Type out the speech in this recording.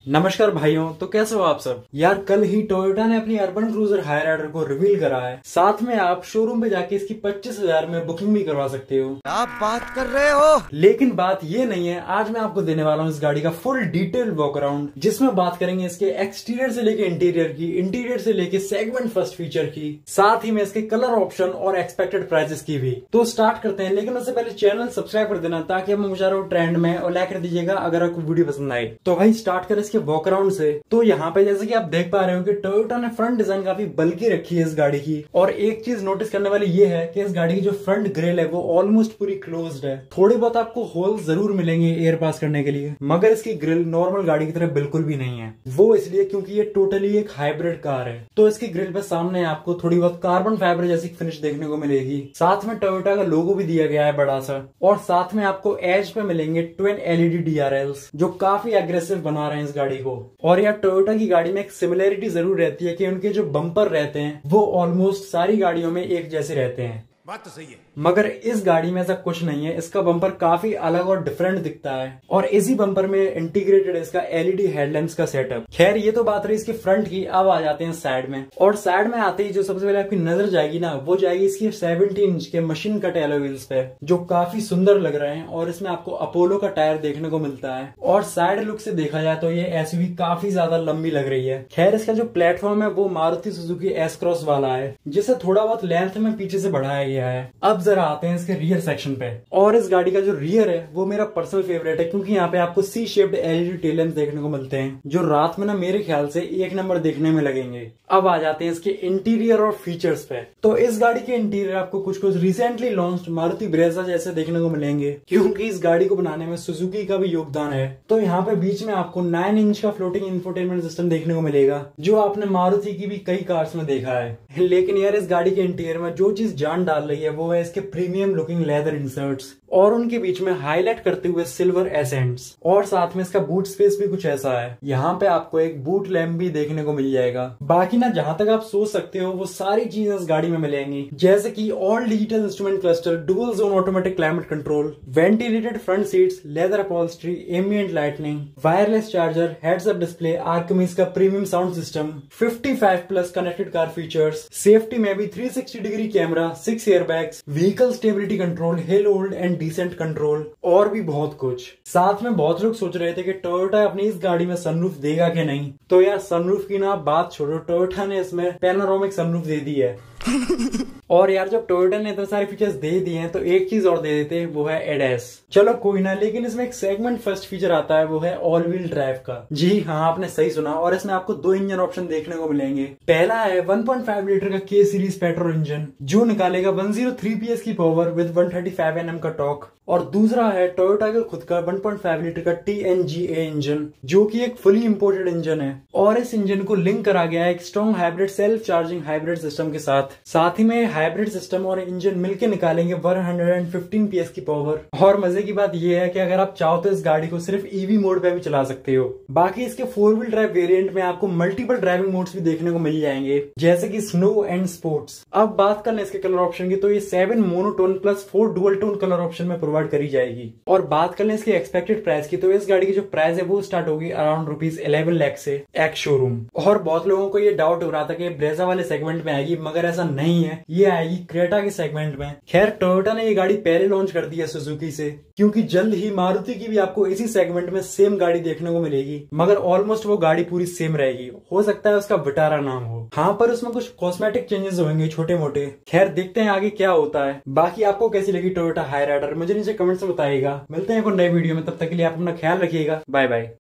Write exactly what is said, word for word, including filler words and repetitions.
नमस्कार भाइयों, तो कैसे हो आप सब। यार कल ही टोयोटा ने अपनी अर्बन क्रूजर हाईराइडर को रिवील करा है। साथ में आप शोरूम पे जाके इसकी पच्चीस हजार में बुकिंग भी करवा सकते हो। आप बात कर रहे हो। लेकिन बात ये नहीं है, आज मैं आपको देने वाला हूँ इस गाड़ी का फुल डिटेल वॉक अराउंड, जिसमें बात करेंगे इसके एक्सटीरियर से लेके इंटीरियर की, इंटीरियर से लेके सेगमेंट फर्स्ट फीचर की, साथ ही में इसके कलर ऑप्शन और एक्सपेक्टेड प्राइसेस की भी। तो स्टार्ट करते हैं, लेकिन उससे पहले चैनल सब्सक्राइब कर देना ताकि हम मुझे ट्रेंड में और लाइक कर दीजिएगा अगर आपको वीडियो पसंद आए। तो भाई स्टार्ट करें इसके वॉक अराउंड से। तो यहाँ पे जैसे कि आप देख पा रहे हो कि टोयोटा ने फ्रंट डिजाइन काफी बल्कि रखी है इस गाड़ी की। और एक चीज नोटिस करने वाली ये है कि इस गाड़ी की जो फ्रंट ग्रिल है वो ऑलमोस्ट पूरी क्लोज्ड है। थोड़े बहुत आपको होल जरूर मिलेंगे एयर पास करने के लिए, मगर इसकी ग्रिल नॉर्मल गाड़ी की तरह बिल्कुल भी नहीं है। वो इसलिए क्योंकि ये टोटली एक हाइब्रिड कार है। तो इसकी ग्रिल पे सामने आपको थोड़ी बहुत कार्बन फाइबर जैसी फिनिश देखने को मिलेगी। साथ में टोयोटा का लोगो भी दिया गया है बड़ा सा, और साथ में आपको एज पे मिलेंगे ट्विन एलईडी डीआरएल्स जो काफी एग्रेसिव बना रहे हैं इस गाड़ी को। और यार टोयोटा की गाड़ी में एक सिमिलरिटी जरूर रहती है कि उनके जो बम्पर रहते हैं वो ऑलमोस्ट सारी गाड़ियों में एक जैसे रहते हैं। बात तो सही है, मगर इस गाड़ी में ऐसा कुछ नहीं है। इसका बम्पर काफी अलग और डिफरेंट दिखता है, और इसी बम्पर में इंटीग्रेटेड है इसका एलईडी हेडलैम्प्स का सेटअप। खैर ये तो बात रही इसके फ्रंट की। अब आ जाते हैं साइड में, और साइड में आते ही जो सबसे पहले आपकी नजर जाएगी ना, वो जाएगी इसकी सत्रह इंच के मशीन कट एलॉय व्हील्स पे, जो काफी सुंदर लग रहे हैं। और इसमें आपको अपोलो का टायर देखने को मिलता है, और साइड लुक से देखा जाए तो ये एसयूवी काफी ज्यादा लंबी लग रही है। खैर इसका जो प्लेटफॉर्म है वो मारुति सुजुकी एस क्रॉस वाला है, जिसे थोड़ा बहुत लेंथ में पीछे से बढ़ाया गया है। अब जरा आते हैं इसके रियर सेक्शन पे, और इस गाड़ी का जो रियर है वो मेरा पर्सनल फेवरेट है, क्योंकि यहाँ पे आपको C shaped LED tail lamps देखने को मिलते हैं, जो रात में ना मेरे ख्याल से एक नंबर देखने में लगेंगे। अब आ जाते हैं इसके इंटीरियर और फीचर्स पे। तो इस गाड़ी के इंटीरियर आपको कुछ कुछ रिसेंटली लॉन्च्ड मारुति ब्रेजा जैसे देखने को मिलेंगे, क्योंकि इस गाड़ी को बनाने में सुजुकी का भी योगदान है। तो यहाँ पे बीच में आपको नाइन इंच का फ्लोटिंग इंफोटेनमेंट सिस्टम देखने को मिलेगा, जो आपने मारुति की भी कई कार्स में देखा है। लेकिन यार इस गाड़ी के इंटीरियर में जो चीज जान डाल रही है वो है इसके प्रीमियम लुकिंग लेदर इंसर्ट्स, और उनके बीच में हाईलाइट करते हुए सिल्वर एसेंट्स। और साथ में इसका बूट स्पेस भी कुछ ऐसा है, यहाँ पे आपको एक बूट लैम्प भी देखने को मिल जाएगा। बाकी ना जहां तक आप सोच सकते हो वो सारी चीजें इस गाड़ी में मिलेंगी, जैसे कि all digital instrument cluster, dual zone automatic climate control, ventilated front seats, leather upholstery, ambient lightning, wireless charger, heads up display, Arkamys का प्रीमियम साउंड सिस्टम, पचपन plus connected car features, safety में भी three sixty degree camera, six airbags, vehicle stability control, hill hold and descent control, और भी बहुत कुछ। साथ में बहुत लोग सोच रहे थे कि टोयोटा अपनी इस गाड़ी में सनरूफ देगा कि नहीं, तो यार सनरूफ की ना बात छोड़ो, टोयोटा ने इसमें पैनोरामिक सनरूफ दे दी है। और यार जब टोयोटा ने इतने सारे फीचर्स दे दिए हैं तो एक चीज और दे देते हैं, वो है एडएस। चलो कोई ना, लेकिन इसमें एक सेगमेंट फर्स्ट फीचर आता है, वो है ऑल व्हील ड्राइव का। जी हाँ, आपने सही सुना, और इसमें आपको दो इंजन ऑप्शन देखने को मिलेंगे। पहला है वन पॉइंट फाइव लीटर का के सीरीज पेट्रोल इंजन, जो निकालेगा वन जीरो थ्री पीएस की power with one thirty five Nm का टॉर्क। और दूसरा है टोयोटा का खुद का वन पॉइंट फाइव लीटर का टीएनजीए इंजन, जो कि एक फुली इंपोर्टेड इंजन है, और इस इंजन को लिंक करा गया है एक strong hybrid self charging hybrid system के साथ। साथ ही में हाइब्रिड सिस्टम और इंजन मिलकर निकालेंगे वन फिफ्टीन पीएस की पावर। और मजे की बात यह है कि अगर आप चाहो तो इस गाड़ी को सिर्फ ईवी मोड पे भी चला सकते हो। बाकी इसके फोर व्हील ड्राइव वेरिएंट में आपको मल्टीपल ड्राइविंग मोड्स भी देखने को मिल जाएंगे, जैसे कि स्नो एंड स्पोर्ट्स। अब बात कर लें इसके कलर ऑप्शन की, तो ये seven monotone plus four dual tone colour option में प्रोवाइड करी जाएगी। और बात कर लें इसकी एक्सपेक्टेड प्राइस की, तो इस गाड़ी की जो प्राइस है वो स्टार्ट होगी अराउंड रुपीज इलेवन लाख से एक्स शोरूम। और बहुत लोगों को ये डाउट हो रहा था कि ब्रेजा वाले सेगमेंट में आएगी, मगर ऐसा नहीं है, ये आएगी क्रेटा के सेगमेंट में। खैर टोयोटा ने ये गाड़ी पहले लॉन्च कर दी है सुजुकी से, क्योंकि जल्द ही मारुति की भी आपको इसी सेगमेंट में सेम गाड़ी देखने को मिलेगी, मगर ऑलमोस्ट वो गाड़ी पूरी सेम रहेगी। हो सकता है उसका विटारा नाम हो, हाँ, पर उसमें कुछ कॉस्मेटिक चेंजेस होंगे छोटे मोटे। खैर देखते हैं आगे क्या होता है। बाकी आपको कैसी लगी टोयोटा हाईराइडर मुझे नीचे कमेंट से बताइएगा। मिलते हैं एक नए वीडियो में, तब तक के लिए आप अपना ख्याल रखिएगा। Bye bye.